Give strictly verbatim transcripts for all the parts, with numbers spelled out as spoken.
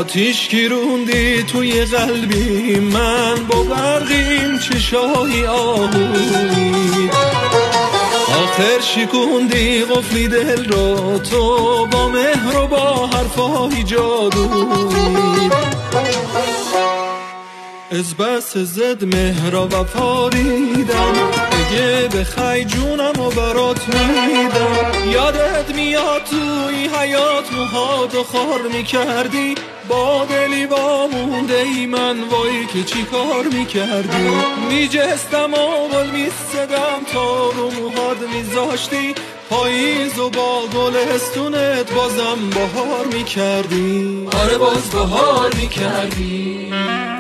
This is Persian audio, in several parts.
آتیش گیروندی توی قلبی من، با برقیم چشای آهویی. آخر شکوندی قفلی دل را تو، با مهر و با حرفای جادویی. از بس زد مهر و وفا دیدم، اگه بخوای جونم و برات میدم. یادت میاد توی حیات موهات و خار میکردی، با دلی با مونده ای من وای که چی کار میکردی. میجستم و گل میستدم تا رو موهات میذاشتی، پاییز و با گلستونت بازم بهار میکردی. آره باز بهار میکردی.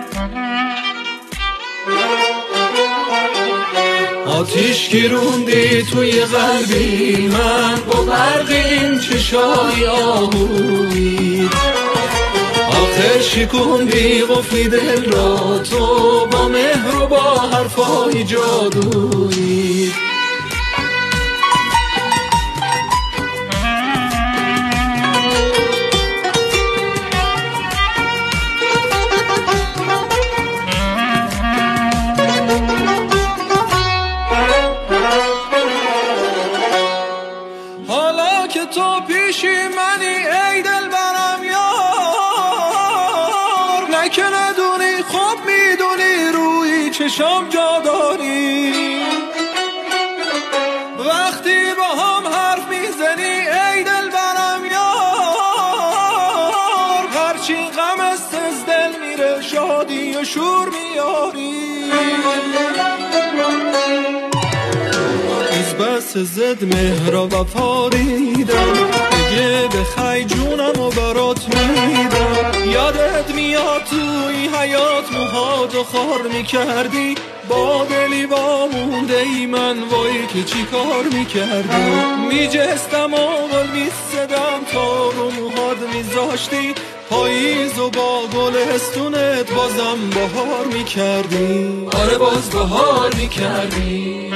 آتیش گیروندی توی قلبی من، با برق این چشای آهویی. آخر شکوندی قفلی دل را تو، با مهر و با حرفای جادویی. حالا که تو پیشی منی ای دل برم یار، نکه ندونی خوب میدونی روی چشم جا داری. وقتی با هم حرف میزنی ای دل برم یار، هرچی غم است از دل میره شادی و شور میاری. از بس زد مهر و وفا دیدم، اگه بخوای جونم و برات میدم. یادت میاد توی حیات موهات و خار میکردی، با دلی با مونده ای من وای که چی کار میکردی. میجستم و گل میستدم تا رو موهات میذاشتی، پاییز و با گلستونت بازم بهار میکردی. آره باز بهار میکردی.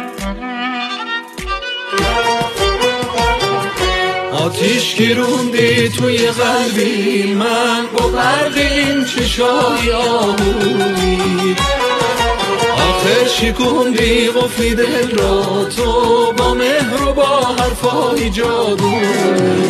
آتیش گیروندی توی قلبی من، با برق این چشای آهویی. آخر شکوندی قفلی دل را تو، با مهر و با حرفای جادویی.